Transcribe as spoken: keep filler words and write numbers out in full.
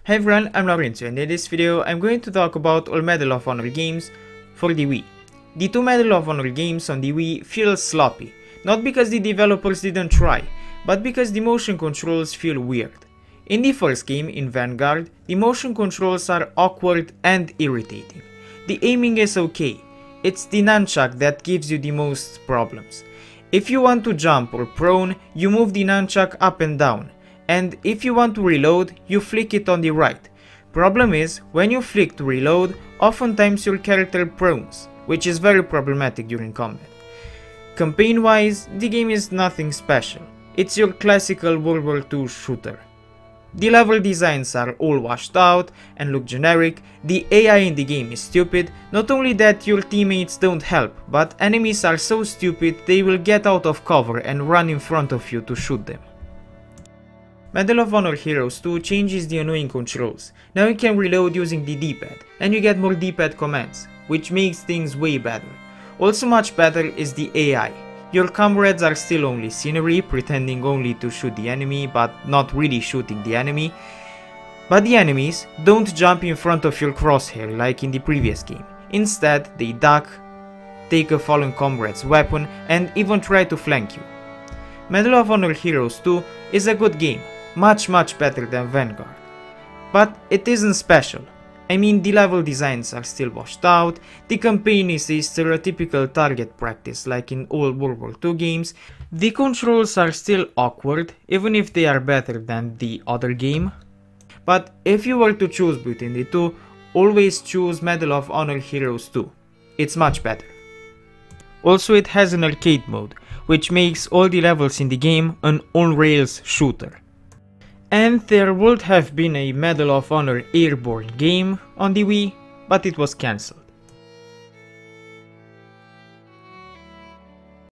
Hey everyone, I'm Lorenzo and in this video I'm going to talk about all Medal of Honor games for the Wii. The two Medal of Honor games on the Wii feel sloppy, not because the developers didn't try, but because the motion controls feel weird. In the first game, in Vanguard, the motion controls are awkward and irritating. The aiming is okay, it's the nunchuck that gives you the most problems. If you want to jump or prone, you move the nunchuck up and down. And if you want to reload, you flick it on the right. Problem is, when you flick to reload, oftentimes your character prones, which is very problematic during combat. Campaign wise, the game is nothing special. It's your classical World War Two shooter. The level designs are all washed out and look generic, the A I in the game is stupid, not only that your teammates don't help, but enemies are so stupid they will get out of cover and run in front of you to shoot them. Medal of Honor Heroes two changes the annoying controls. Now you can reload using the D-pad, and you get more D-pad commands, which makes things way better. Also much better is the A I. Your comrades are still only scenery, pretending only to shoot the enemy, but not really shooting the enemy. But the enemies don't jump in front of your crosshair like in the previous game. Instead, they duck, take a fallen comrade's weapon, and even try to flank you. Medal of Honor Heroes two is a good game. Much much better than Vanguard. But it isn't special. I mean, the level designs are still washed out, the campaign is a stereotypical target practice like in all World War Two games, the controls are still awkward even if they are better than the other game. But if you were to choose between the two, always choose Medal of Honor Heroes two. It's much better. Also, it has an arcade mode, which makes all the levels in the game an on-rails shooter. And there would have been a Medal of Honor Airborne game on the Wii, but it was cancelled.